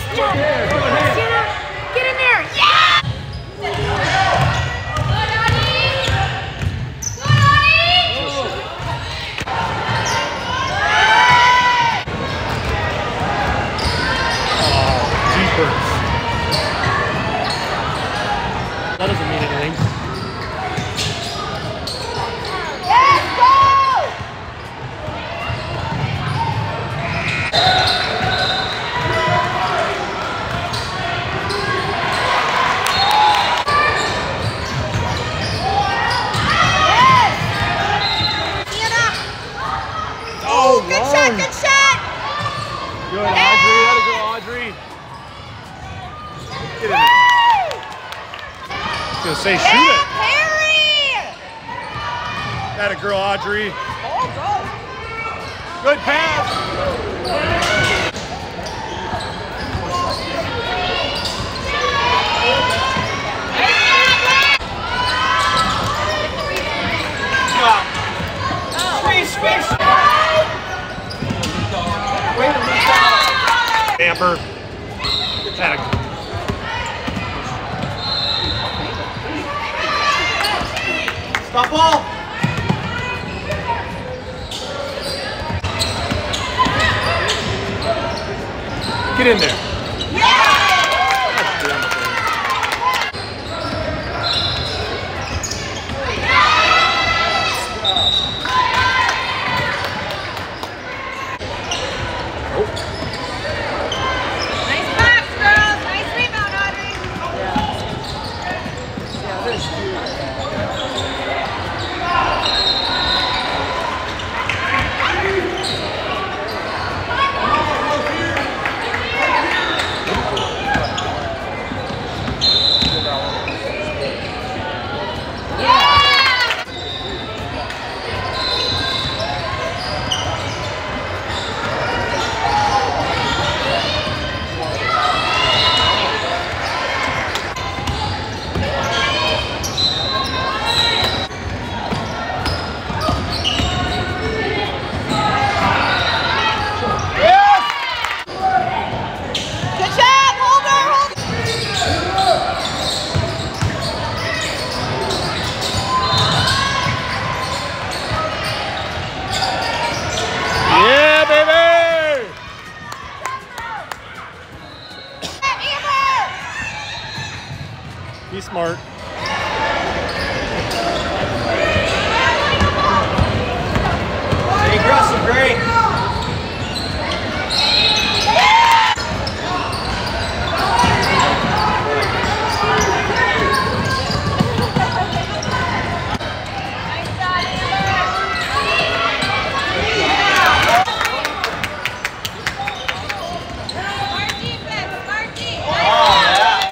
job. Sienna, get in there. Yeah! That doesn't mean anything. Yes, go! Yes! Sienna! Oh, good shot, good shot! Good, Audrey. That'll go, Audrey. Get in there. I was gonna say, shoot it. Harry! That a girl, Audrey. Oh, go. Good pass. Amber. That a stop ball. Get in there. Nice pass, girls. Nice rebound, Audrey. Good job, Holger. Yeah, baby. Be smart. Stay aggressive, great.